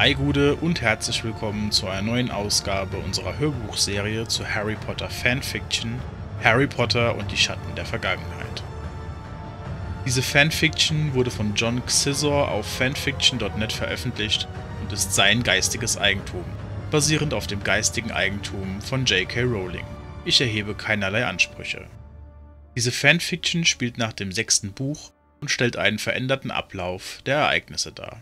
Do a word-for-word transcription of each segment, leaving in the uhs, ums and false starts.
Hi Gude und herzlich willkommen zu einer neuen Ausgabe unserer Hörbuchserie zu Harry Potter Fanfiction Harry Potter und die Schatten der Vergangenheit. Diese Fanfiction wurde von John Xizor auf fanfiction punkt net veröffentlicht und ist sein geistiges Eigentum, basierend auf dem geistigen Eigentum von J K Rowling. Ich erhebe keinerlei Ansprüche. Diese Fanfiction spielt nach dem sechsten Buch und stellt einen veränderten Ablauf der Ereignisse dar.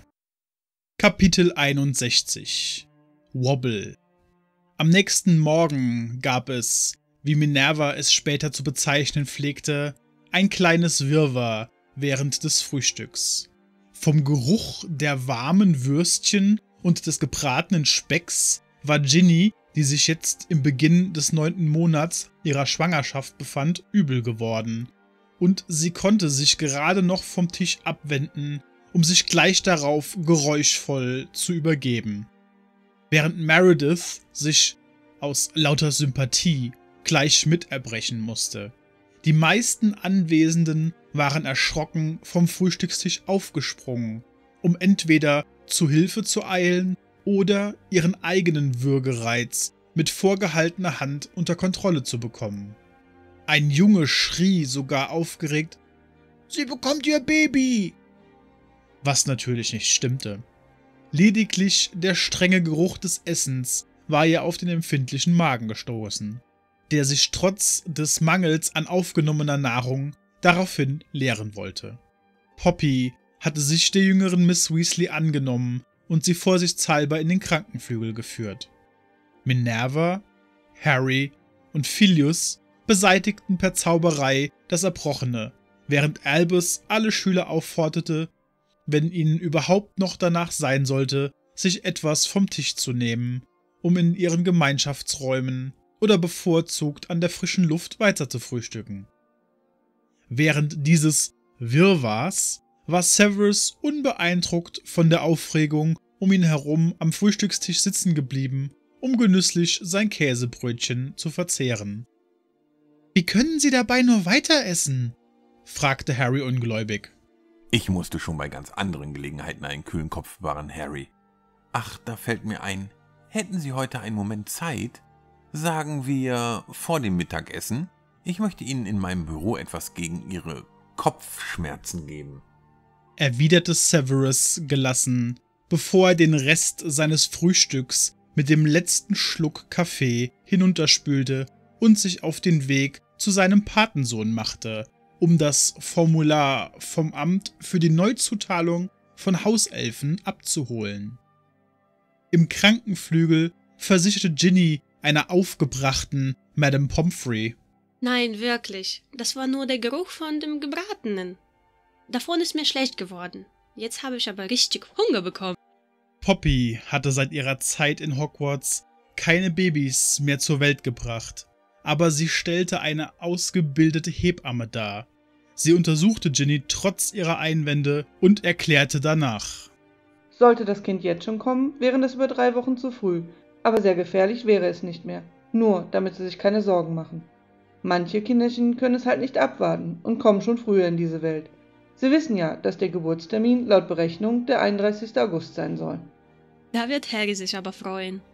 Kapitel einundsechzig Wobble. Am nächsten Morgen gab es, wie Minerva es später zu bezeichnen pflegte, ein kleines Wirrwarr während des Frühstücks. Vom Geruch der warmen Würstchen und des gebratenen Specks war Ginny, die sich jetzt im Beginn des neunten Monats ihrer Schwangerschaft befand, übel geworden, und sie konnte sich gerade noch vom Tisch abwenden, um sich gleich darauf geräuschvoll zu übergeben. Während Meredith sich aus lauter Sympathie gleich miterbrechen musste. Die meisten Anwesenden waren erschrocken vom Frühstückstisch aufgesprungen, um entweder zu Hilfe zu eilen oder ihren eigenen Würgereiz mit vorgehaltener Hand unter Kontrolle zu bekommen. Ein Junge schrie sogar aufgeregt: „Sie bekommt ihr Baby!" Was natürlich nicht stimmte. Lediglich der strenge Geruch des Essens war ihr auf den empfindlichen Magen gestoßen, der sich trotz des Mangels an aufgenommener Nahrung daraufhin leeren wollte. Poppy hatte sich der jüngeren Miss Weasley angenommen und sie vorsichtshalber in den Krankenflügel geführt. Minerva, Harry und Filius beseitigten per Zauberei das Erbrochene, während Albus alle Schüler aufforderte, wenn ihnen überhaupt noch danach sein sollte, sich etwas vom Tisch zu nehmen, um in ihren Gemeinschaftsräumen oder bevorzugt an der frischen Luft weiter zu frühstücken. Während dieses Wirrwarrs war Severus unbeeindruckt von der Aufregung um ihn herum am Frühstückstisch sitzen geblieben, um genüsslich sein Käsebrötchen zu verzehren. »Wie können Sie dabei nur weiter essen?« fragte Harry ungläubig. Ich musste schon bei ganz anderen Gelegenheiten einen kühlen Kopf bewahren, Harry. Ach, da fällt mir ein, hätten Sie heute einen Moment Zeit? Sagen wir vor dem Mittagessen. Ich möchte Ihnen in meinem Büro etwas gegen Ihre Kopfschmerzen geben«, erwiderte Severus gelassen, bevor er den Rest seines Frühstücks mit dem letzten Schluck Kaffee hinunterspülte und sich auf den Weg zu seinem Patensohn machte, um das Formular vom Amt für die Neuzuteilung von Hauselfen abzuholen. Im Krankenflügel versicherte Ginny einer aufgebrachten Madame Pomfrey: »Nein, wirklich. Das war nur der Geruch von dem Gebratenen. Davon ist mir schlecht geworden. Jetzt habe ich aber richtig Hunger bekommen.« Poppy hatte seit ihrer Zeit in Hogwarts keine Babys mehr zur Welt gebracht, aber sie stellte eine ausgebildete Hebamme dar. Sie untersuchte Ginny trotz ihrer Einwände und erklärte danach: »Sollte das Kind jetzt schon kommen, wären es über drei Wochen zu früh, aber sehr gefährlich wäre es nicht mehr, nur damit Sie sich keine Sorgen machen. Manche Kinderchen können es halt nicht abwarten und kommen schon früher in diese Welt. Sie wissen ja, dass der Geburtstermin laut Berechnung der einunddreißigster August sein soll.« Da wird Harry sich aber freuen,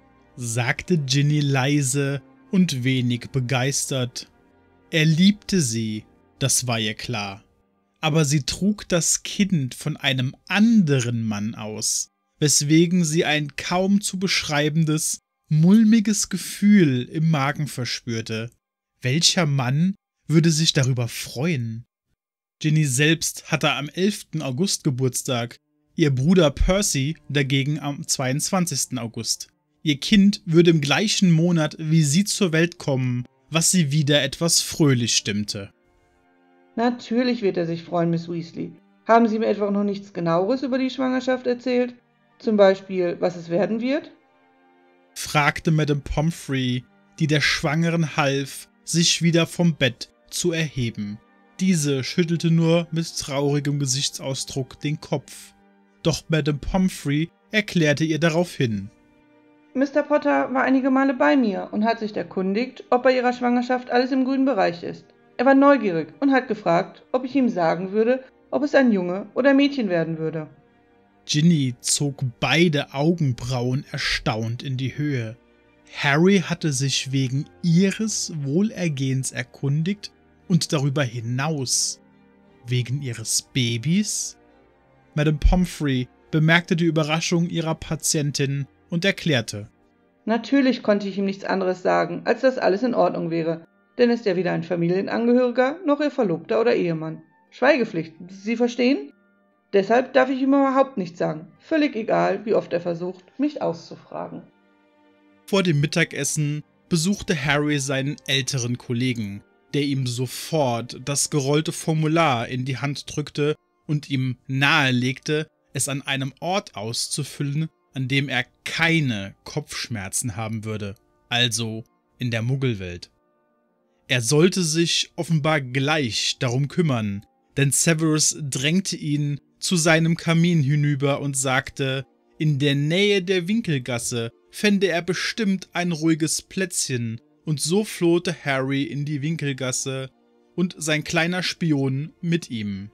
sagte Ginny leise und wenig begeistert. Er liebte sie, das war ihr klar, aber sie trug das Kind von einem anderen Mann aus, weswegen sie ein kaum zu beschreibendes, mulmiges Gefühl im Magen verspürte. Welcher Mann würde sich darüber freuen? Ginny selbst hatte am elften August Geburtstag, ihr Bruder Percy dagegen am zweiundzwanzigsten August. Ihr Kind würde im gleichen Monat wie sie zur Welt kommen, was sie wieder etwas fröhlich stimmte. »Natürlich wird er sich freuen, Miss Weasley. Haben Sie mir etwa noch nichts Genaueres über die Schwangerschaft erzählt? Zum Beispiel, was es werden wird?« fragte Madame Pomfrey, die der Schwangeren half, sich wieder vom Bett zu erheben. Diese schüttelte nur mit traurigem Gesichtsausdruck den Kopf. Doch Madame Pomfrey erklärte ihr daraufhin: »Mister Potter war einige Male bei mir und hat sich erkundigt, ob bei ihrer Schwangerschaft alles im grünen Bereich ist. Er war neugierig und hat gefragt, ob ich ihm sagen würde, ob es ein Junge oder Mädchen werden würde.« Ginny zog beide Augenbrauen erstaunt in die Höhe. Harry hatte sich wegen ihres Wohlergehens erkundigt und darüber hinaus wegen ihres Babys? Madame Pomfrey bemerkte die Überraschung ihrer Patientin und erklärte: Natürlich konnte ich ihm nichts anderes sagen, als dass alles in Ordnung wäre, denn ist er weder ein Familienangehöriger noch ihr Verlobter oder Ehemann. Schweigepflicht, Sie verstehen? Deshalb darf ich ihm überhaupt nichts sagen, völlig egal, wie oft er versucht, mich auszufragen. Vor dem Mittagessen besuchte Harry seinen älteren Kollegen, der ihm sofort das gerollte Formular in die Hand drückte und ihm nahelegte, es an einem Ort auszufüllen, an dem er keine Kopfschmerzen haben würde, also in der Muggelwelt. Er sollte sich offenbar gleich darum kümmern, denn Severus drängte ihn zu seinem Kamin hinüber und sagte, in der Nähe der Winkelgasse fände er bestimmt ein ruhiges Plätzchen, und so flohte Harry in die Winkelgasse und sein kleiner Spion mit ihm.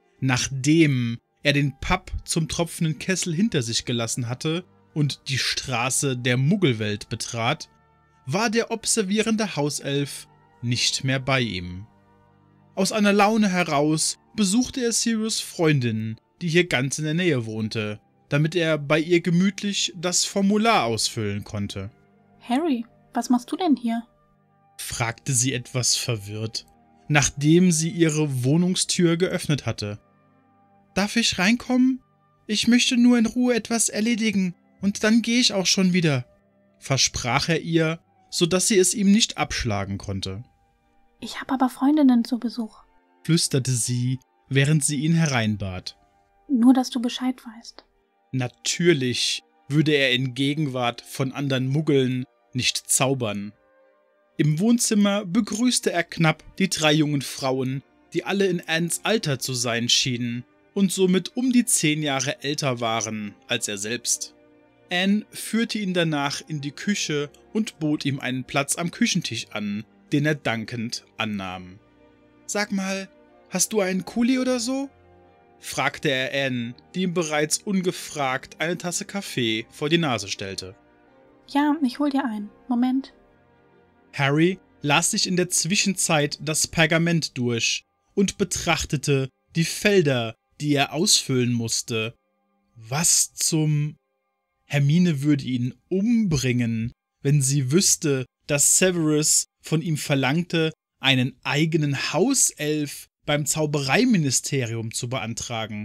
Nachdem er den Pub zum tropfenden Kessel hinter sich gelassen hatte und die Straße der Muggelwelt betrat, war der observierende Hauself nicht mehr bei ihm. Aus einer Laune heraus besuchte er Sirius' Freundin, die hier ganz in der Nähe wohnte, damit er bei ihr gemütlich das Formular ausfüllen konnte. »Harry, was machst du denn hier?« fragte sie etwas verwirrt, nachdem sie ihre Wohnungstür geöffnet hatte. »Darf ich reinkommen? Ich möchte nur in Ruhe etwas erledigen, und dann gehe ich auch schon wieder«, versprach er ihr, so dass sie es ihm nicht abschlagen konnte. »Ich habe aber Freundinnen zu Besuch«, flüsterte sie, während sie ihn hereinbat. »Nur, dass du Bescheid weißt.« Natürlich würde er in Gegenwart von anderen Muggeln nicht zaubern. Im Wohnzimmer begrüßte er knapp die drei jungen Frauen, die alle in Annes Alter zu sein schienen und somit um die zehn Jahre älter waren als er selbst. Anne führte ihn danach in die Küche und bot ihm einen Platz am Küchentisch an, den er dankend annahm. »Sag mal, hast du einen Kuli oder so?« fragte er Anne, die ihm bereits ungefragt eine Tasse Kaffee vor die Nase stellte. »Ja, ich hol dir einen. Moment.« Harry las sich in der Zwischenzeit das Pergament durch und betrachtete die Felder, die er ausfüllen musste. Was zum... Hermine würde ihn umbringen, wenn sie wüsste, dass Severus von ihm verlangte, einen eigenen Hauself beim Zaubereiministerium zu beantragen.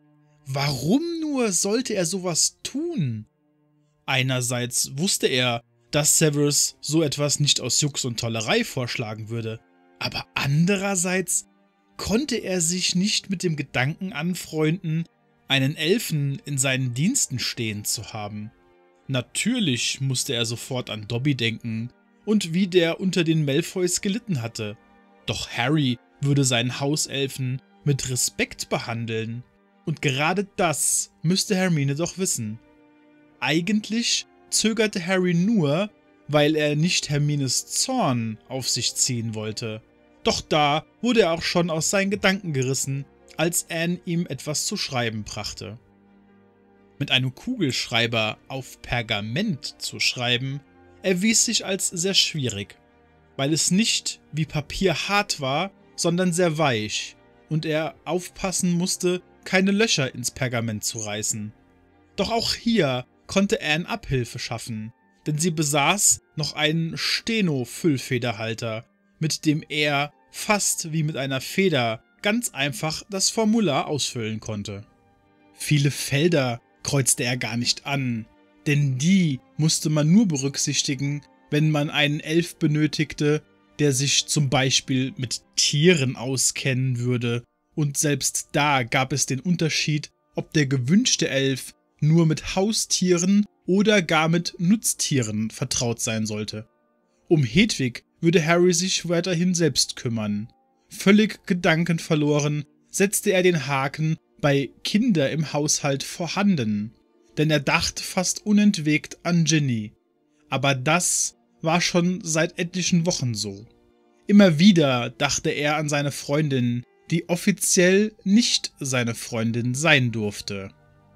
Warum nur sollte er sowas tun? Einerseits wusste er, dass Severus so etwas nicht aus Jux und Tollerei vorschlagen würde, aber andererseits konnte er sich nicht mit dem Gedanken anfreunden, einen Elfen in seinen Diensten stehen zu haben. Natürlich musste er sofort an Dobby denken und wie der unter den Malfoys gelitten hatte. Doch Harry würde seinen Hauselfen mit Respekt behandeln. Und gerade das müsste Hermine doch wissen. Eigentlich zögerte Harry nur, weil er nicht Hermines Zorn auf sich ziehen wollte. Doch da wurde er auch schon aus seinen Gedanken gerissen, als Anne ihm etwas zu schreiben brachte. Mit einem Kugelschreiber auf Pergament zu schreiben, erwies sich als sehr schwierig, weil es nicht wie Papier hart war, sondern sehr weich und er aufpassen musste, keine Löcher ins Pergament zu reißen. Doch auch hier konnte Anne Abhilfe schaffen, denn sie besaß noch einen Steno-Füllfederhalter, mit dem er, fast wie mit einer Feder, ganz einfach das Formular ausfüllen konnte. Viele Felder kreuzte er gar nicht an, denn die musste man nur berücksichtigen, wenn man einen Elf benötigte, der sich zum Beispiel mit Tieren auskennen würde, und selbst da gab es den Unterschied, ob der gewünschte Elf nur mit Haustieren oder gar mit Nutztieren vertraut sein sollte. Um Hedwig würde Harry sich weiterhin selbst kümmern. Völlig gedankenverloren setzte er den Haken bei Kinder im Haushalt vorhanden, denn er dachte fast unentwegt an Ginny. Aber das war schon seit etlichen Wochen so. Immer wieder dachte er an seine Freundin, die offiziell nicht seine Freundin sein durfte.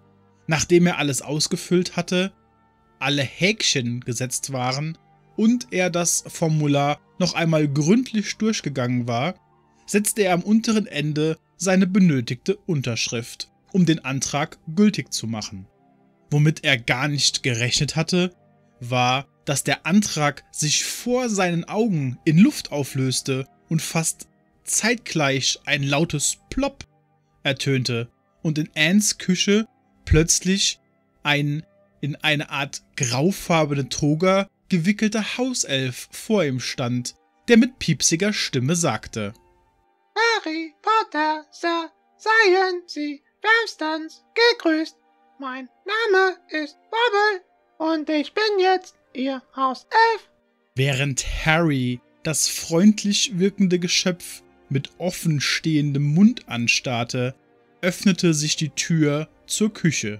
Nachdem er alles ausgefüllt hatte, alle Häkchen gesetzt waren und er das Formular noch einmal gründlich durchgegangen war, setzte er am unteren Ende seine benötigte Unterschrift, um den Antrag gültig zu machen. Womit er gar nicht gerechnet hatte, war, dass der Antrag sich vor seinen Augen in Luft auflöste und fast zeitgleich ein lautes Plopp ertönte und in Anns Küche plötzlich ein in eine Art graufarbene Toga gewickelter Hauself vor ihm stand, der mit piepsiger Stimme sagte: Harry Potter, Sir, seien Sie wärmstens gegrüßt. Mein Name ist Bobble und ich bin jetzt Ihr Hauself. Während Harry das freundlich wirkende Geschöpf mit offenstehendem Mund anstarrte, öffnete sich die Tür zur Küche.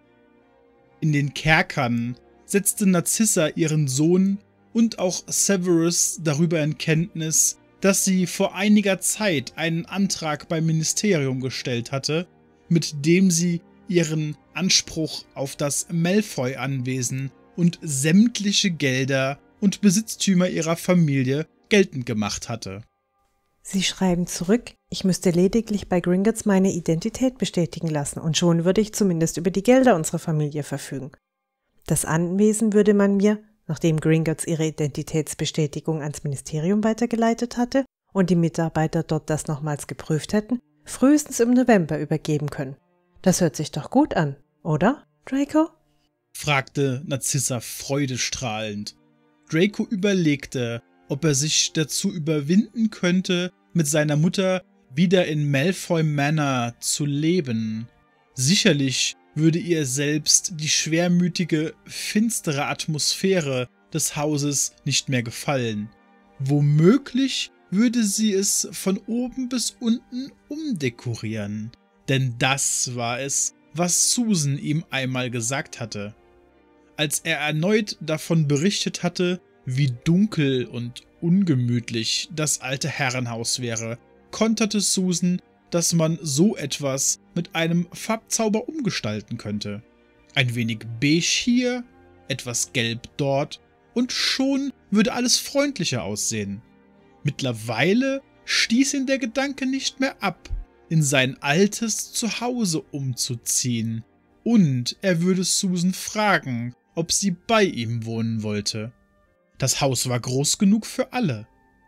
In den Kerkern setzte Narcissa ihren Sohn und auch Severus darüber in Kenntnis, dass sie vor einiger Zeit einen Antrag beim Ministerium gestellt hatte, mit dem sie ihren Anspruch auf das Malfoy-Anwesen und sämtliche Gelder und Besitztümer ihrer Familie geltend gemacht hatte. Sie schreiben zurück, ich müsste lediglich bei Gringotts meine Identität bestätigen lassen und schon würde ich zumindest über die Gelder unserer Familie verfügen. Das Anwesen würde man mir, nachdem Gringotts ihre Identitätsbestätigung ans Ministerium weitergeleitet hatte und die Mitarbeiter dort das nochmals geprüft hätten, frühestens im November übergeben können. Das hört sich doch gut an, oder, Draco? Fragte Narcissa freudestrahlend. Draco überlegte, ob er sich dazu überwinden könnte, mit seiner Mutter wieder in Malfoy Manor zu leben. Sicherlich würde ihr selbst die schwermütige, finstere Atmosphäre des Hauses nicht mehr gefallen. Womöglich würde sie es von oben bis unten umdekorieren. Denn das war es, was Susan ihm einmal gesagt hatte. Als er erneut davon berichtet hatte, wie dunkel und ungemütlich das alte Herrenhaus wäre, konterte Susan, dass man so etwas mit einem Farbzauber umgestalten könnte. Ein wenig beige hier, etwas gelb dort und schon würde alles freundlicher aussehen. Mittlerweile stieß ihn der Gedanke nicht mehr ab, in sein altes Zuhause umzuziehen, und er würde Susan fragen, ob sie bei ihm wohnen wollte. Das Haus war groß genug für alle.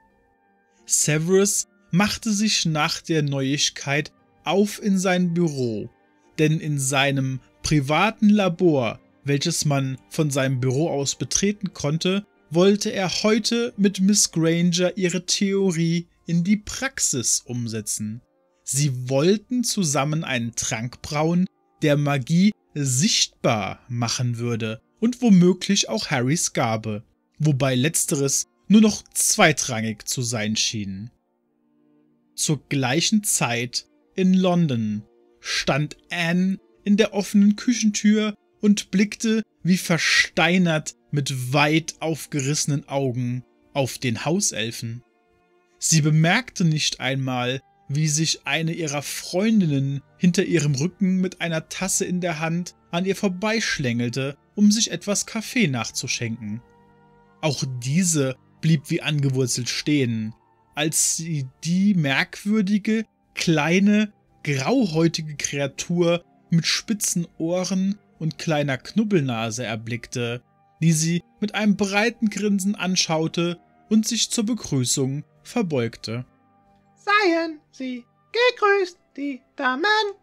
Severus machte sich nach der Neuigkeit auf in sein Büro, denn in seinem privaten Labor, welches man von seinem Büro aus betreten konnte, wollte er heute mit Miss Granger ihre Theorie in die Praxis umsetzen. Sie wollten zusammen einen Trank brauen, der Magie sichtbar machen würde und womöglich auch Harrys Gabe, wobei letzteres nur noch zweitrangig zu sein schien. Zur gleichen Zeit in London stand Anne in der offenen Küchentür und blickte wie versteinert mit weit aufgerissenen Augen auf den Hauselfen. Sie bemerkte nicht einmal, wie sich eine ihrer Freundinnen hinter ihrem Rücken mit einer Tasse in der Hand an ihr vorbeischlängelte, um sich etwas Kaffee nachzuschenken. Auch diese blieb wie angewurzelt stehen, als sie die merkwürdige, kleine, grauhäutige Kreatur mit spitzen Ohren und kleiner Knubbelnase erblickte, die sie mit einem breiten Grinsen anschaute und sich zur Begrüßung verbeugte. Seien Sie gegrüßt, die Damen,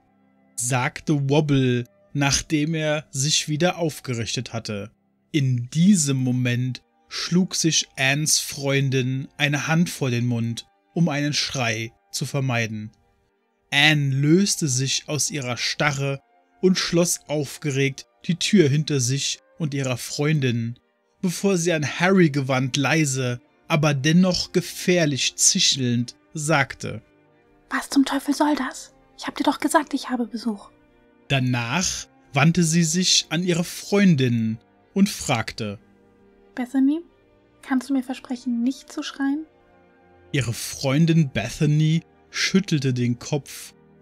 sagte Wobble, nachdem er sich wieder aufgerichtet hatte. In diesem Moment schlug sich Anns Freundin eine Hand vor den Mund, um einen Schrei zu vermeiden. Anne löste sich aus ihrer Starre und schloss aufgeregt die Tür hinter sich und ihrer Freundin, bevor sie an Harry gewandt leise, aber dennoch gefährlich zischelnd sagte: Was zum Teufel soll das? Ich hab dir doch gesagt, ich habe Besuch. Danach wandte sie sich an ihre Freundin und fragte: Bethany, kannst du mir versprechen, nicht zu schreien? Ihre Freundin Bethany schüttelte den Kopf,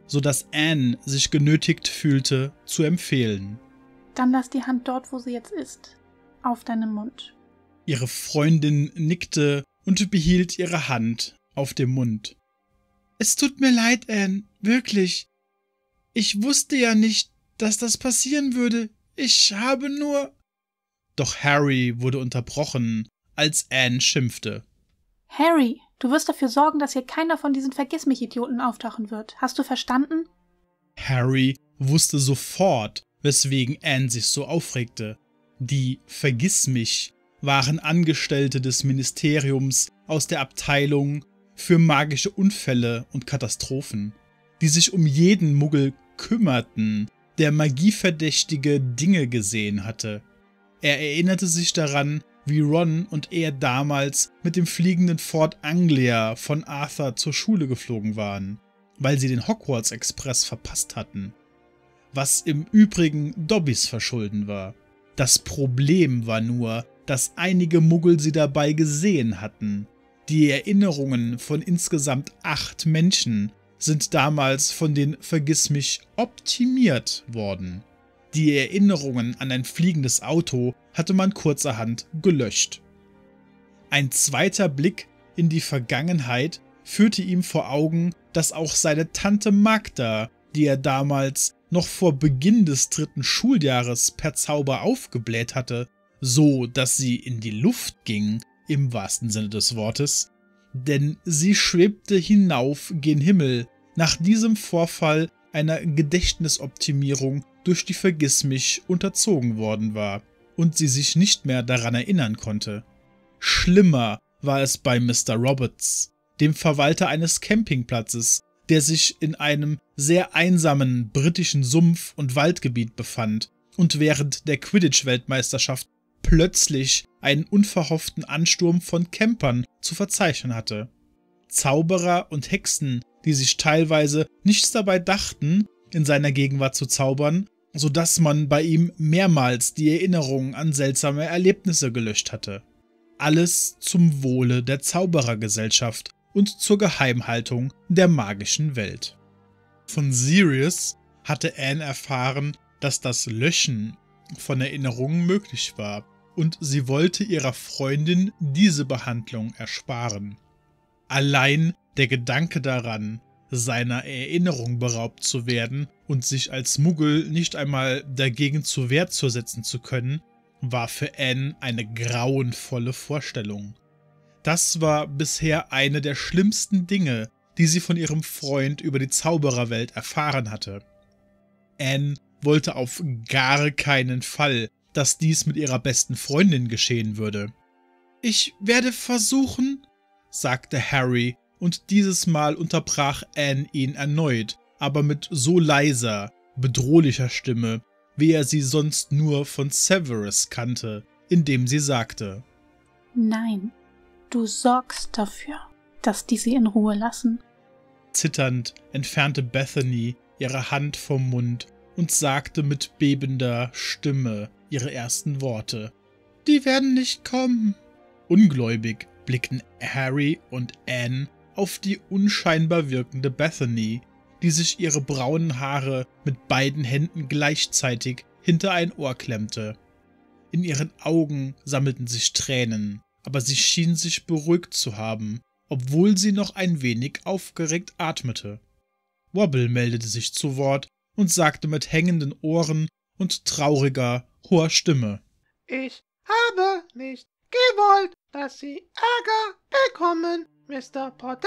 sodass Anne sich genötigt fühlte, zu empfehlen. Dann lass die Hand dort, wo sie jetzt ist, auf deinem Mund. Ihre Freundin nickte und behielt ihre Hand auf dem Mund. »Es tut mir leid, Anne, wirklich. Ich wusste ja nicht, dass das passieren würde. Ich habe nur...« Doch Harry wurde unterbrochen, als Anne schimpfte. Harry, du wirst dafür sorgen, dass hier keiner von diesen Vergiss-mich-Idioten auftauchen wird. Hast du verstanden? Harry wusste sofort, weswegen Anne sich so aufregte. Die Vergiss-mich waren Angestellte des Ministeriums aus der Abteilung für magische Unfälle und Katastrophen, die sich um jeden Muggel kümmerten, der magieverdächtige Dinge gesehen hatte. Er erinnerte sich daran, wie Ron und er damals mit dem fliegenden Fort Anglia von Arthur zur Schule geflogen waren, weil sie den Hogwarts Express verpasst hatten. Was im Übrigen Dobbys Verschulden war. Das Problem war nur, dass einige Muggel sie dabei gesehen hatten. Die Erinnerungen von insgesamt acht Menschen sind damals von den Vergissmich optimiert worden. Die Erinnerungen an ein fliegendes Auto hatte man kurzerhand gelöscht. Ein zweiter Blick in die Vergangenheit führte ihm vor Augen, dass auch seine Tante Magda, die er damals noch vor Beginn des dritten Schuljahres per Zauber aufgebläht hatte, so dass sie in die Luft ging, im wahrsten Sinne des Wortes, denn sie schwebte hinauf gen Himmel, nach diesem Vorfall einer Gedächtnisoptimierung durch die Vergissmich unterzogen worden war und sie sich nicht mehr daran erinnern konnte. Schlimmer war es bei Mister Roberts, dem Verwalter eines Campingplatzes, der sich in einem sehr einsamen britischen Sumpf- und Waldgebiet befand und während der Quidditch-Weltmeisterschaft plötzlich einen unverhofften Ansturm von Campern zu verzeichnen hatte. Zauberer und Hexen, die sich teilweise nichts dabei dachten, in seiner Gegenwart zu zaubern, sodass man bei ihm mehrmals die Erinnerungen an seltsame Erlebnisse gelöscht hatte. Alles zum Wohle der Zauberergesellschaft und zur Geheimhaltung der magischen Welt. Von Sirius hatte Anne erfahren, dass das Löschen von Erinnerungen möglich war, und sie wollte ihrer Freundin diese Behandlung ersparen. Allein der Gedanke daran, seiner Erinnerung beraubt zu werden und sich als Muggel nicht einmal dagegen zur Wehr zu setzen zu können, war für Anne eine grauenvolle Vorstellung. Das war bisher eine der schlimmsten Dinge, die sie von ihrem Freund über die Zaubererwelt erfahren hatte. Anne wollte auf gar keinen Fall, dass dies mit ihrer besten Freundin geschehen würde. »Ich werde versuchen«, sagte Harry, und dieses Mal unterbrach Anne ihn erneut, aber mit so leiser, bedrohlicher Stimme, wie er sie sonst nur von Severus kannte, indem sie sagte: »Nein, du sorgst dafür, dass die sie in Ruhe lassen.« Zitternd entfernte Bethany ihre Hand vom Mund und sagte mit bebender Stimme ihre ersten Worte. »Die werden nicht kommen.« Ungläubig blickten Harry und Anne auf die unscheinbar wirkende Bethany, die sich ihre braunen Haare mit beiden Händen gleichzeitig hinter ein Ohr klemmte. In ihren Augen sammelten sich Tränen, aber sie schien sich beruhigt zu haben, obwohl sie noch ein wenig aufgeregt atmete. Wobble meldete sich zu Wort und sagte mit hängenden Ohren und trauriger, hoher Stimme: Ich habe nicht gewollt, dass Sie Ärger bekommen, Mister Potter.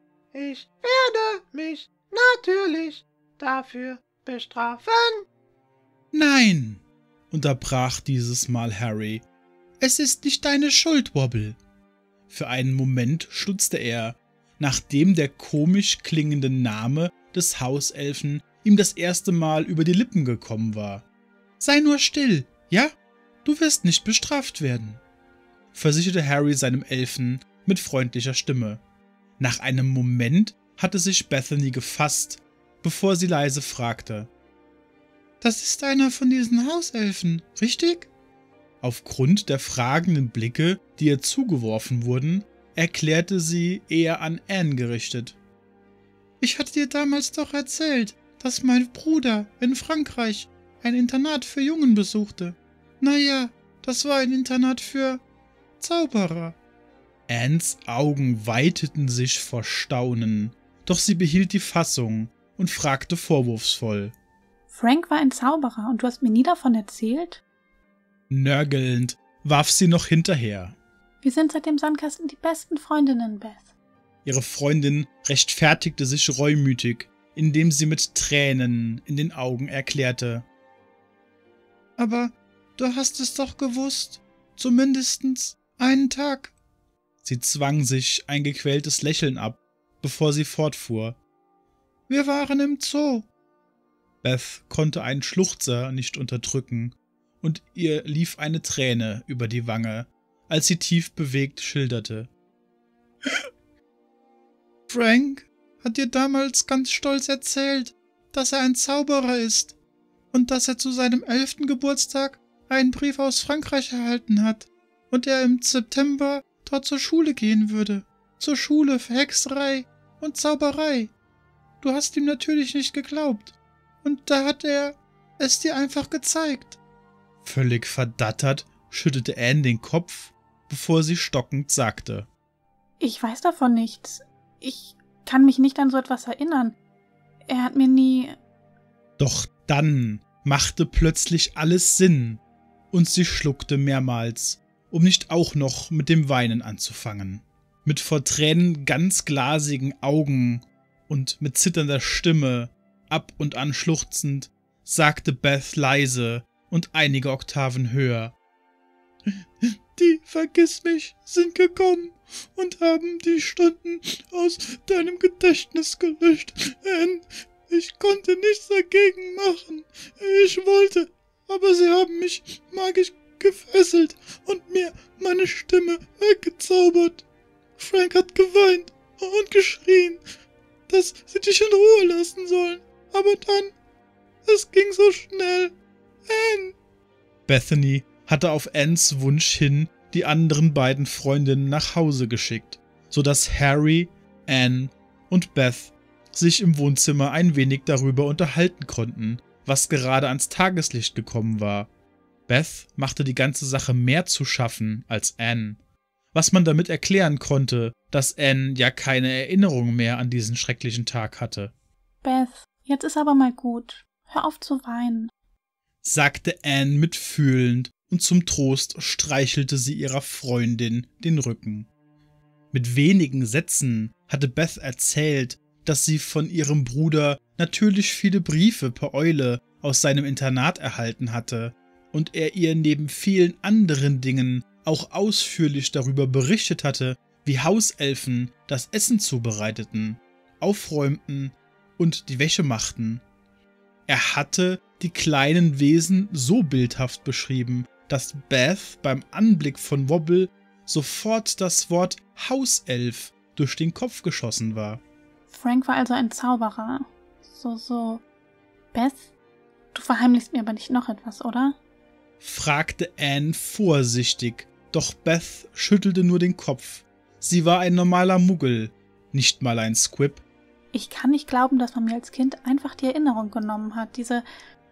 Ich werde mich natürlich dafür bestrafen. »Nein«, unterbrach dieses Mal Harry. »Es ist nicht deine Schuld, Wobble.« Für einen Moment stutzte er, nachdem der komisch klingende Name des Hauselfen ihm das erste Mal über die Lippen gekommen war. »Sei nur still, ja? Du wirst nicht bestraft werden«, versicherte Harry seinem Elfen mit freundlicher Stimme. Nach einem Moment hatte sich Bethany gefasst, bevor sie leise fragte: »Das ist einer von diesen Hauselfen, richtig?« Aufgrund der fragenden Blicke, die ihr zugeworfen wurden, erklärte sie eher an Anne gerichtet: Ich hatte dir damals doch erzählt, dass mein Bruder in Frankreich ein Internat für Jungen besuchte. Naja, das war ein Internat für Zauberer. Anns Augen weiteten sich vor Staunen, doch sie behielt die Fassung und fragte vorwurfsvoll. Frank war ein Zauberer und du hast mir nie davon erzählt? Nörgelnd warf sie noch hinterher. Wir sind seit dem Sandkasten die besten Freundinnen, Beth. Ihre Freundin rechtfertigte sich reumütig, indem sie mit Tränen in den Augen erklärte. Aber du hast es doch gewusst, zumindest einen Tag. Sie zwang sich ein gequältes Lächeln ab, bevor sie fortfuhr. Wir waren im Zoo. Beth konnte einen Schluchzer nicht unterdrücken, und ihr lief eine Träne über die Wange, als sie tief bewegt schilderte. Frank hat dir damals ganz stolz erzählt, dass er ein Zauberer ist und dass er zu seinem elften Geburtstag einen Brief aus Frankreich erhalten hat und er im September dort zur Schule gehen würde. Zur Schule für Hexerei und Zauberei. Du hast ihm natürlich nicht geglaubt. Und da hat er es dir einfach gezeigt. Völlig verdattert schüttelte Anne den Kopf, bevor sie stockend sagte. Ich weiß davon nichts. Ich kann mich nicht an so etwas erinnern. Er hat mir nie... Doch dann machte plötzlich alles Sinn, und sie schluckte mehrmals, um nicht auch noch mit dem Weinen anzufangen. Mit vor Tränen ganz glasigen Augen und mit zitternder Stimme, ab und an schluchzend, sagte Beth leise und einige Oktaven höher. Die Vergissmich sind gekommen und haben die Stunden aus deinem Gedächtnis gelöscht. Anne, ich konnte nichts dagegen machen. Ich wollte, aber sie haben mich magisch gefesselt und mir meine Stimme weggezaubert. Frank hat geweint und geschrien, dass sie dich in Ruhe lassen sollen. Aber dann, es ging so schnell. Anne. Bethany hatte auf Anns Wunsch hin die anderen beiden Freundinnen nach Hause geschickt, sodass Harry, Anne und Beth sich im Wohnzimmer ein wenig darüber unterhalten konnten, was gerade ans Tageslicht gekommen war. Beth machte die ganze Sache mehr zu schaffen als Anne, was man damit erklären konnte, dass Anne ja keine Erinnerung mehr an diesen schrecklichen Tag hatte. Beth, jetzt ist aber mal gut. Hör auf zu weinen, sagte Anne mitfühlend, und zum Trost streichelte sie ihrer Freundin den Rücken. Mit wenigen Sätzen hatte Beth erzählt, dass sie von ihrem Bruder natürlich viele Briefe per Eule aus seinem Internat erhalten hatte und er ihr neben vielen anderen Dingen auch ausführlich darüber berichtet hatte, wie Hauselfen das Essen zubereiteten, aufräumten und die Wäsche machten. Er hatte die kleinen Wesen so bildhaft beschrieben, dass Beth beim Anblick von Wobble sofort das Wort Hauself durch den Kopf geschossen war. Frank war also ein Zauberer. So, so. Beth, du verheimlichst mir aber nicht noch etwas, oder? Fragte Anne vorsichtig, doch Beth schüttelte nur den Kopf. Sie war ein normaler Muggel, nicht mal ein Squib. Ich kann nicht glauben, dass man mir als Kind einfach die Erinnerung genommen hat. Diese...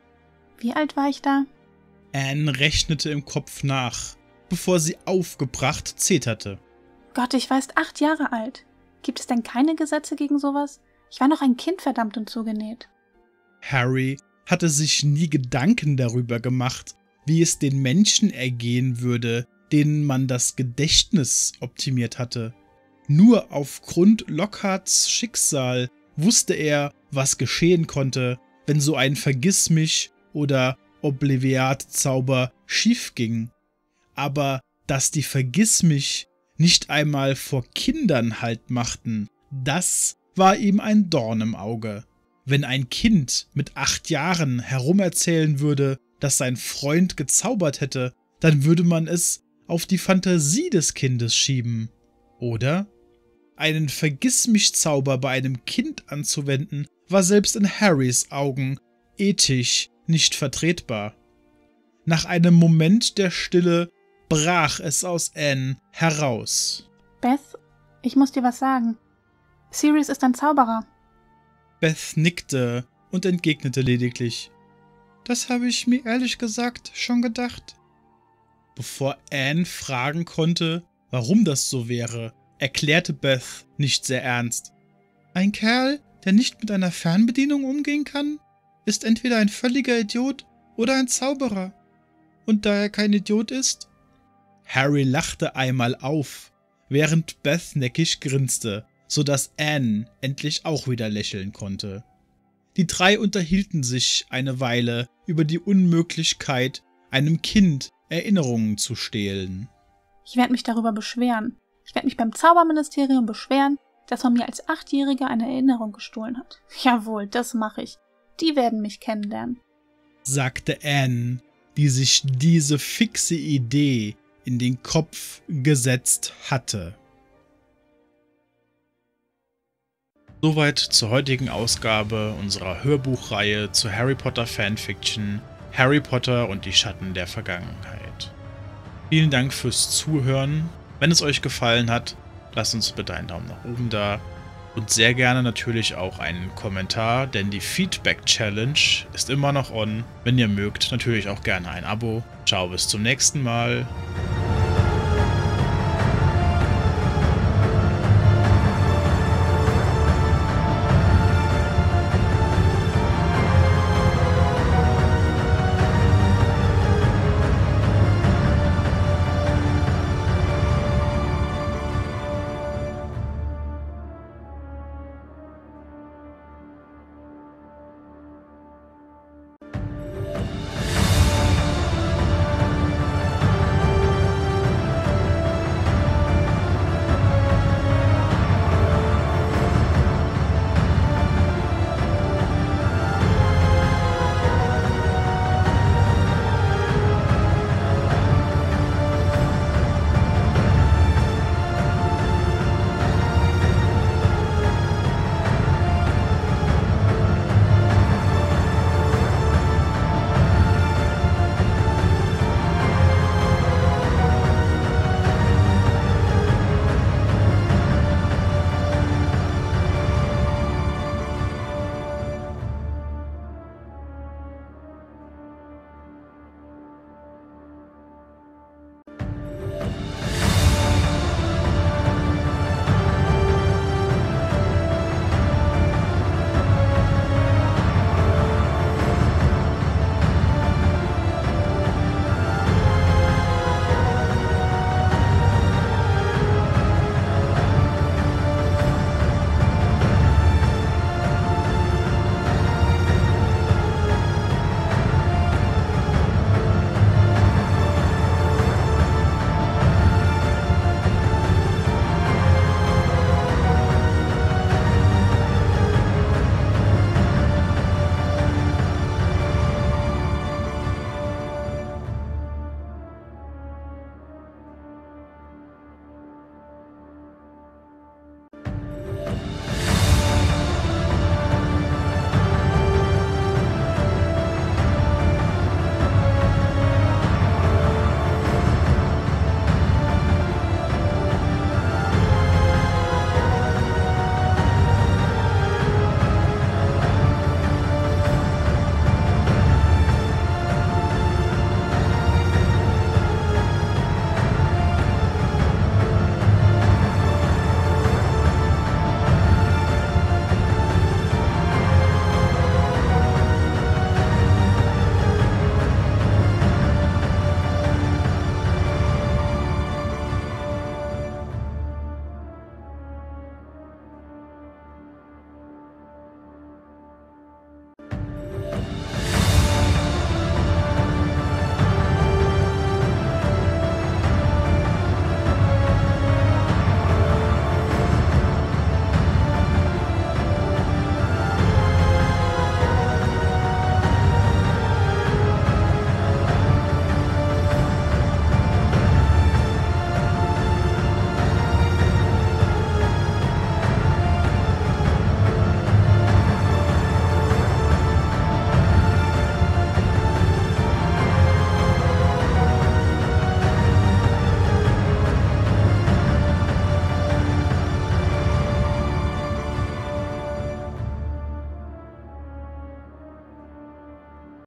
Wie alt war ich da? Anne rechnete im Kopf nach, bevor sie aufgebracht zeterte. Gott, ich war erst acht Jahre alt. Gibt es denn keine Gesetze gegen sowas? Ich war noch ein Kind, verdammt und zugenäht. Harry hatte sich nie Gedanken darüber gemacht, wie es den Menschen ergehen würde, denen man das Gedächtnis optimiert hatte. Nur aufgrund Lockharts Schicksal wusste er, was geschehen konnte, wenn so ein Vergissmich- oder Obliviat-Zauber schief ging. Aber dass die Vergissmich nicht einmal vor Kindern Halt machten, das war ihm ein Dorn im Auge. Wenn ein Kind mit acht Jahren herumerzählen würde, dass sein Freund gezaubert hätte, dann würde man es auf die Fantasie des Kindes schieben. Oder? Einen Vergissmich-Zauber bei einem Kind anzuwenden, war selbst in Harrys Augen ethisch nicht vertretbar. Nach einem Moment der Stille brach es aus Anne heraus. Beth, ich muss dir was sagen. Sirius ist ein Zauberer. Beth nickte und entgegnete lediglich: »Das habe ich mir ehrlich gesagt schon gedacht.« Bevor Anne fragen konnte, warum das so wäre, erklärte Beth nicht sehr ernst: »Ein Kerl, der nicht mit einer Fernbedienung umgehen kann, ist entweder ein völliger Idiot oder ein Zauberer. Und da er kein Idiot ist?« Harry lachte einmal auf, während Beth neckig grinste, sodass Anne endlich auch wieder lächeln konnte. Die drei unterhielten sich eine Weile über die Unmöglichkeit, einem Kind Erinnerungen zu stehlen. Ich werde mich darüber beschweren. Ich werde mich beim Zauberministerium beschweren, dass man mir als Achtjähriger eine Erinnerung gestohlen hat. Jawohl, das mache ich. Die werden mich kennenlernen, sagte Anne, die sich diese fixe Idee in den Kopf gesetzt hatte. Soweit zur heutigen Ausgabe unserer Hörbuchreihe zu Harry Potter Fanfiction Harry Potter und die Schatten der Vergangenheit. Vielen Dank fürs Zuhören. Wenn es euch gefallen hat, lasst uns bitte einen Daumen nach oben da und sehr gerne natürlich auch einen Kommentar, denn die Feedback Challenge ist immer noch on. Wenn ihr mögt, natürlich auch gerne ein Abo. Ciao, bis zum nächsten Mal.